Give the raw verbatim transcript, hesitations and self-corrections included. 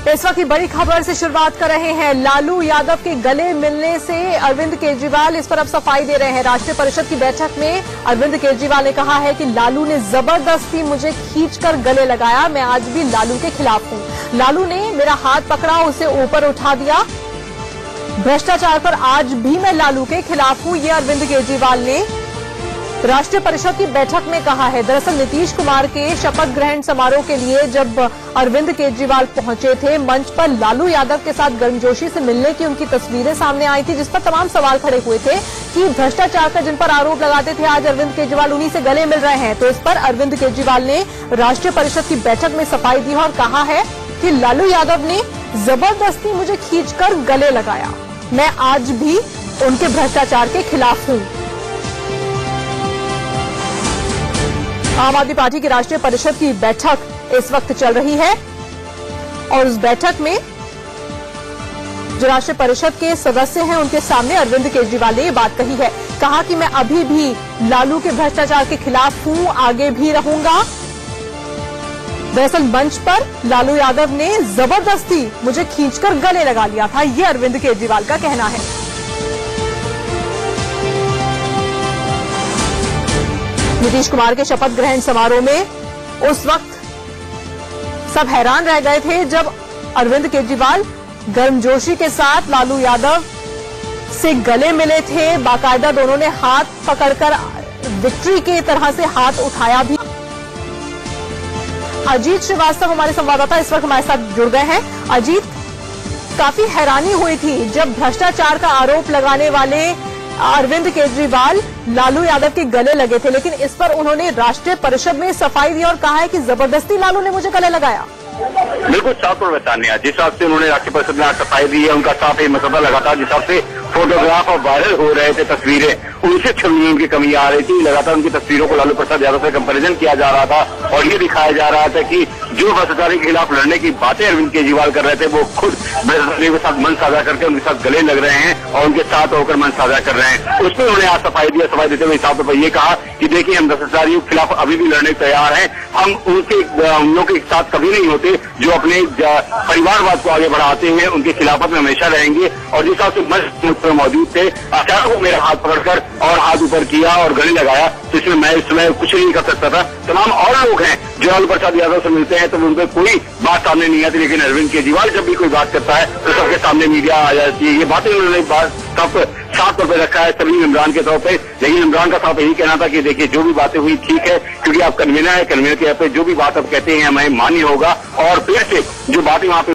इस वक्त की बड़ी खबर से शुरुआत कर रहे हैं। लालू यादव के गले मिलने से अरविंद केजरीवाल इस पर अब सफाई दे रहे हैं। राष्ट्रीय परिषद की बैठक में अरविंद केजरीवाल ने कहा है कि लालू ने जबरदस्ती मुझे खींचकर गले लगाया, मैं आज भी लालू के खिलाफ हूं। लालू ने मेरा हाथ पकड़ा, उसे ऊपर उठा दिया। भ्रष्टाचार पर आज भी मैं लालू के खिलाफ हूं, ये अरविंद केजरीवाल ने राष्ट्रीय परिषद की बैठक में कहा है। दरअसल नीतीश कुमार के शपथ ग्रहण समारोह के लिए जब अरविंद केजरीवाल पहुंचे थे, मंच पर लालू यादव के साथ गर्मजोशी से मिलने की उनकी तस्वीरें सामने आई थी, जिस पर तमाम सवाल खड़े हुए थे कि भ्रष्टाचार का जिन पर आरोप लगाते थे आज अरविंद केजरीवाल उन्हीं से गले मिल रहे हैं। तो इस पर अरविंद केजरीवाल ने राष्ट्रीय परिषद की बैठक में सफाई दी और कहा है कि लालू यादव ने जबरदस्ती मुझे खींचकर गले लगाया, मैं आज भी उनके भ्रष्टाचार के खिलाफ हूं। आम आदमी पार्टी की राष्ट्रीय परिषद की बैठक इस वक्त चल रही है और उस बैठक में जो राष्ट्रीय परिषद के सदस्य हैं उनके सामने अरविंद केजरीवाल ने ये बात कही है। कहा कि मैं अभी भी लालू के भ्रष्टाचार के खिलाफ हूं, आगे भी रहूंगा। दरअसल मंच पर लालू यादव ने जबरदस्ती मुझे खींचकर गले लगा लिया था, ये अरविंद केजरीवाल का कहना है। नीतीश कुमार के शपथ ग्रहण समारोह में उस वक्त सब हैरान रह गए थे जब अरविंद केजरीवाल गर्मजोशी के साथ लालू यादव से गले मिले थे। बाकायदा दोनों ने हाथ पकड़कर विक्ट्री की तरह से हाथ उठाया भी। अजीत श्रीवास्तव हमारे संवाददाता इस वक्त हमारे साथ जुड़ गए हैं। अजीत, काफी हैरानी हुई थी जब भ्रष्टाचार का आरोप लगाने वाले अरविंद केजरीवाल लालू यादव के गले लगे थे, लेकिन इस पर उन्होंने राष्ट्रीय परिषद में सफाई दी और कहा है कि जबरदस्ती लालू ने मुझे गले लगाया। बिल्कुल साफ तौर पर सामने आया। जिस हिसाब से उन्होंने राष्ट्रीय परिषद में सफाई दी है, उनका साफ ही मसला लगा था। जिस हिसाब से फोटोग्राफ और वायरल हो रहे थे तस्वीरें, उनसे छवियों उनकी कमी आ रही थी। लगातार उनकी तस्वीरों को लालू प्रसाद यादव से कंपैरिजन किया जा रहा था और ये दिखाया जा रहा था कि जो भ्रष्टाचार के खिलाफ लड़ने की बातें अरविंद केजरीवाल कर रहे थे, वो खुद भ्रष्टाचारियों के साथ मन साझा करके उनके साथ गले लग रहे हैं और उनके साथ होकर मन साझा कर रहे हैं। उसमें उन्होंने आज सफाई दिया। सफाई देते हुए साफ तौर पर ये कहा कि देखिए, हम भ्रष्टाचारियों के खिलाफ अभी भी लड़ने तैयार हैं। हम उनके उन लोगों के साथ कभी नहीं होते जो अपने परिवारवाद को आगे बढ़ाते हैं, उनके खिलाफत में हमेशा रहेंगे। और जिस हिसाब से मंच पर मौजूद थे, अचानक मेरा हाथ पकड़कर और हाथ ऊपर किया और गले लगाया, तो इसमें मैं इस समय कुछ नहीं कर सकता था। तमाम और लोग हैं जो लालू प्रसाद यादव से मिलते हैं तो उनपे कोई बात सामने नहीं आती, लेकिन अरविंद केजरीवाल जब भी कोई बात करता है तो सबके सामने मीडिया आ जाती है। ये बातें उन्होंने सब साफ तौर पर रखा है सभी इमरान के तौर पे, लेकिन इमरान का साफ यही कहना था कि देखिए, जो भी बातें हुई ठीक है, क्योंकि आप कन्वीनर है, कन्वीनर के यहाँ पे जो भी बात आप कहते हैं हमें मान्य होगा। और फिर से जो बातें वहां पे